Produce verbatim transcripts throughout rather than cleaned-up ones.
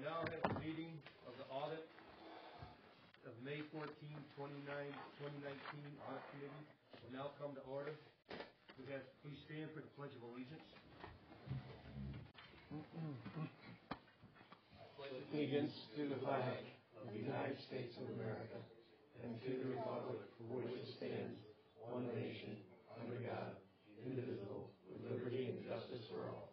now have a meeting of the audit of May fourteenth, twenty nineteen audit committee. Will now come to order. We have please stand for the Pledge of Allegiance. Allegiance to the flag of the United States of America and to the republic for which it stands, one nation, under God, indivisible, with liberty and justice for all.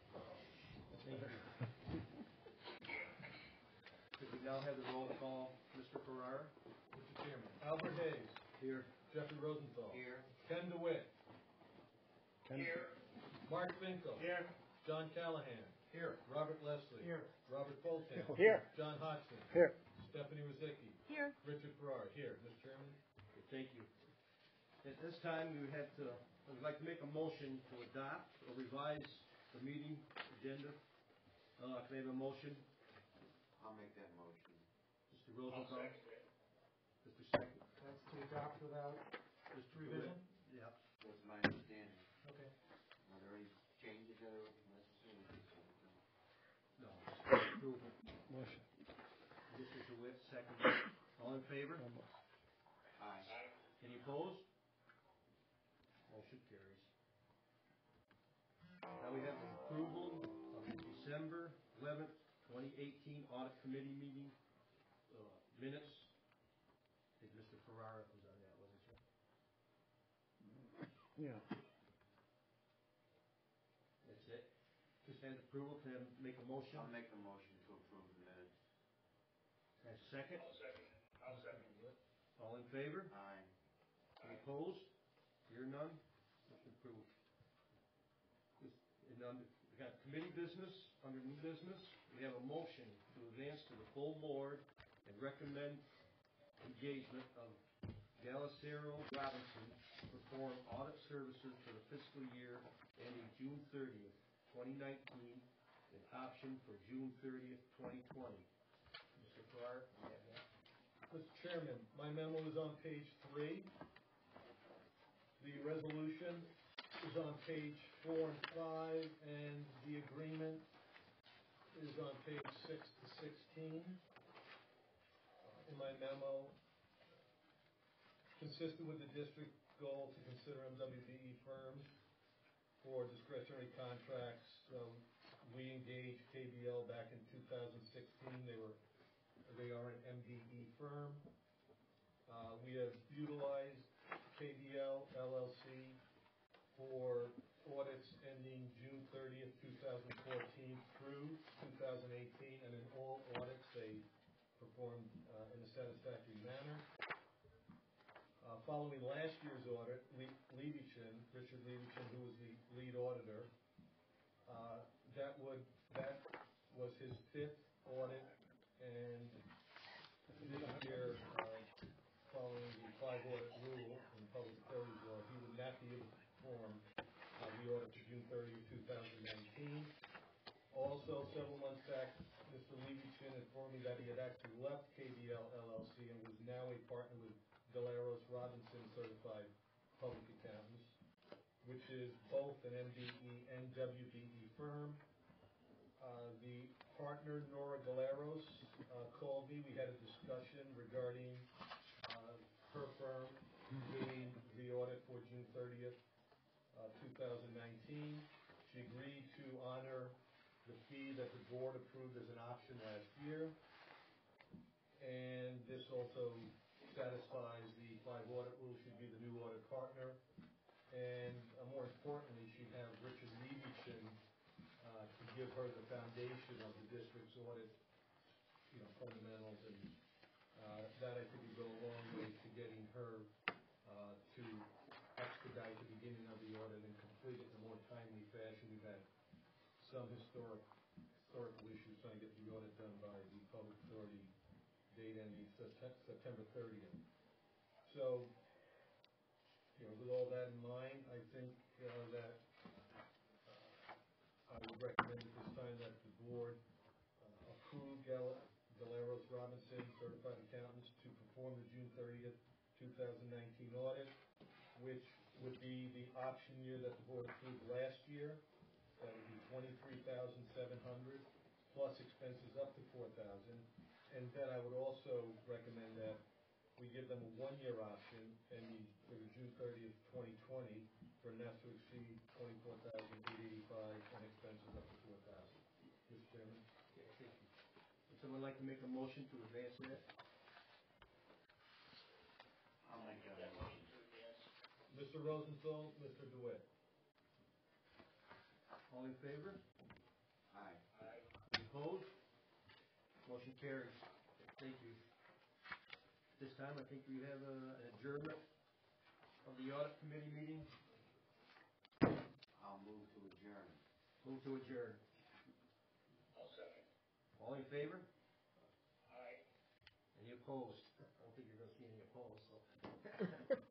Could we now have the roll call? Mister Ferrara. Mister Chairman. Albert Hayes. Here. Jeffrey Rosenthal. Here. Ken DeWitt. Here. Mark Finkel. Here. John Callahan. Here. Robert Leslie. Here. Robert Fulton. Here. John Hudson. Here. Stephanie Rozicki. Here. Richard Farrar. Here. Mister Chairman. Thank you. At this time, we would have to, I would like to make a motion to adopt or revise the meeting agenda. Uh, can I have a motion? I'll make that motion. Mister Rosenthal. Mister Second. That's to adopt without Mister revision? Yeah. That's my understanding. Okay. Are there any changes that are necessary? No. Approval. Motion. Mister DeWitt, second. All in favor? Aye. Any opposed? Motion carries. Now we have the approval of the December eleventh, twenty eighteen audit committee meeting uh, minutes. I think Mister Ferrara was on that, wasn't he? Yeah. That's it. Just had approval. Can I make a motion? I'll make a motion to approve the minutes. And second? I'll second. I'll second it. All in favor? Aye. Any opposed? Hear none? Motion approved. This- And under, we got committee business, under new business, we have a motion to advance to the full board and recommend engagement of Gallicero Robinson to perform audit services for the fiscal year ending June thirtieth, twenty nineteen, and option for June thirtieth, twenty twenty. Mister Clark, you have that? Mister Chairman, my memo is on page three. The resolution is on page four and five, and the agreement is on page six to sixteen. Uh, in my memo, consistent with the district goal to consider M W B E firms for discretionary contracts, um, we engaged K B L back in two thousand sixteen. They were They are an M D E firm. Uh, we have utilized K B L L L C for audits ending June thirtieth, two thousand fourteen through two thousand eighteen, and in all audits they performed uh, in a satisfactory manner. Uh, following last year's audit, Le- Levichin, Richard Levichin, who was the lead auditor, uh, that would that was his fifth audit. And this year, uh, following the five audit rule in public authorities law, he would not be able to perform uh, the audit for June thirtieth, two thousand nineteen. Also, several months back, Mister Levichin informed me that he had actually left K B L L L C and was now a partner with Gallicero Robinson Certified Public Accountants, which is both an M D E and W B E firm. Uh, the partner, Nora Galleros, uh, called me. We had a discussion regarding uh, her firm doing the audit for June thirtieth, uh, two thousand nineteen. She agreed to honor the fee that the board approved as an option last year. And this also satisfies the five audit rule. She'd be the new audit partner. And uh, more importantly, she'd have Richard Levichin Uh, to give her the foundation of the district's audit, you know, fundamentals, and uh, that I think would go a long way to getting her uh, to expedite the beginning of the audit and complete it in a more timely fashion. We've had some historic historical issues trying to get the audit done by the public authority date ending September thirtieth. So, you know, with all that in mind, I think uh, that I would recommend at this time that the board uh, approve Gallicero Robinson Certified Accountants to perform the June thirtieth, two thousand nineteen audit, which would be the option year that the board approved last year. That would be twenty-three thousand seven hundred dollars. plus expenses up to four thousand. And then I would also recommend that we give them a one-year option and we, for the June thirtieth, twenty twenty, for not to exceed twenty-four thousand eight eighty-five and expenses up to four thousand. Mister Chairman? Okay, thank you. Would someone like to make a motion to advance that? I'll make that motion. Mister Rosenthal, Mister DeWitt. All in favor? Aye. Opposed? Motion carries. Thank you. This time, I think we have uh, an adjournment of the audit committee meeting. I'll move to adjourn. Move to adjourn. I'll second. All in favor? Aye. Any opposed? I don't think you're going to see any opposed, so.